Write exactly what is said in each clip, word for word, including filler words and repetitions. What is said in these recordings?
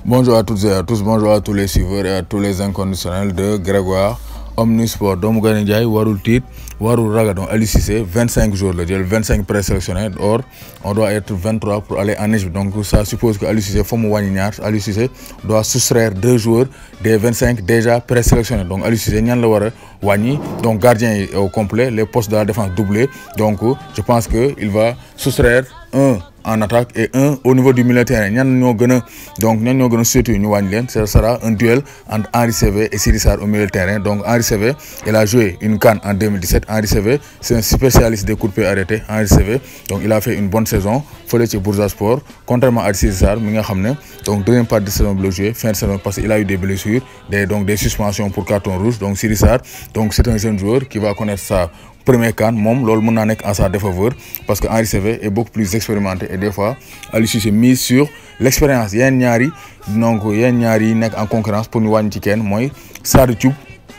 Bonjour à toutes et à tous, bonjour à tous les suiveurs et à tous les inconditionnels de Grégoire Omnisport. Doomu Gaynde Njaay warul tiit warul ragal. Donc Aliou Cissé vingt-cinq jours la jël vingt-cinq présélectionnés. Or on doit être vingt-trois pour aller en Égypte. Donc ça suppose que Aliou Cissé faut mu wàññi ñaar. Aliou Cissé doit soustraire deux joueurs des vingt-cinq déjà présélectionnés. Donc Aliou Cissé ñan la war a wàññi. Donc gardien yi au complet, les postes de la défense doublés. Donc je pense que il va soustraire un en attaque et un au niveau du milieu de terrain. ñan ñoo gën a donc ñan ñoo gën a surtout ñu wàññi leen. Ce sera un duel entre Henri Saivet et Sidi Sarr au milieu de terrain. Donc Henri Saivet, il a joué une CAN en deux mille dix-sept. Henri Saivet, c'est un spécialiste des coups de pied arrêtés. Henri Saivet, donc il a fait une bonne saison fële ci Bursaspor, contrairement à Sidi Sarr mi nga xam ne donc deuxième partie de saison bi la joué fin de saison parce qu'il a eu des blessures, des donc des suspensions pour carton rouge. Donc Sidi Sarr, donc c'est un jeune joueur qui va connaître ça. Premier CAN moom loolu mën naa nekk en sa défaveur parce que Henri Saivet est beaucoup plus expérimenté et des fois Aliou Cissé mise sur l'expérience. Yenn ñaari donc yenn ñaari nekk en concurrence pour ñu wàññi ci kenn mooy Sadio Thioub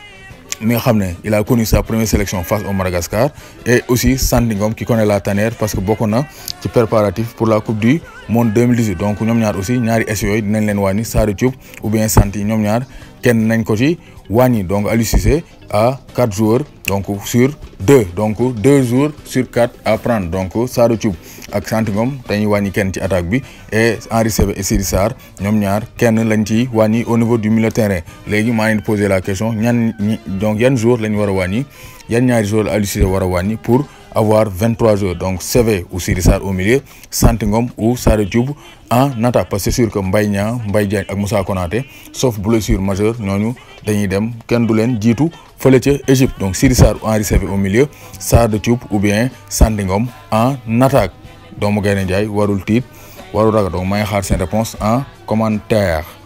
mi nga xam ne il a connu sa première sélection face au Madagascar et aussi Sandy Ngom qui connaît la tanière parce que bokk na ci préparatif pour la coupe du monde deux mille dix-huit. Donc ñoom ñaar aussi ñaari S yooyu dinañ leen wàññi Sadio Thioub ou bien Santy ñoom ñaar kenn nañ ko ci wàññi. Donc Aliou Cissé a quatre joueurs donc sur deux, donc deux joueurs sur quatre à prendre. Donc Sadio Thioub ak Santy Ngom dañuy wàññi kenn ci attaque bi et Henri Saivet et Sidi Sarr ñoom ñaar kenn lañ ci wàññi au niveau du milieu de terrain. Léegi maa ngi poser la question ñan ñi donc yan joueurs lañ war a wàññi yan ñaari joueurs Aliou Cissé war a wàññi pour avoir vingt-trois joueurs. Donc Saivet ou Sidi Sarr au milieu, Santy Ngom ou Sadio Thioub en attaque parce que c'est sûr que Mbaye Niang, Mbaye Diagne ak Moussa Konaté sauf blessure majeure ñooñu dañuy dem kenn du leen jiitu fële ca Égypte. Donc Sidi Sarr ou Henri Saivet au milieu, Sadio Thioub ou bien Santy Ngom en attaque. Doomu Gaynde Njaay warul tiit warul ragal. Donc maa ngi xaar seen réponse en commentaire.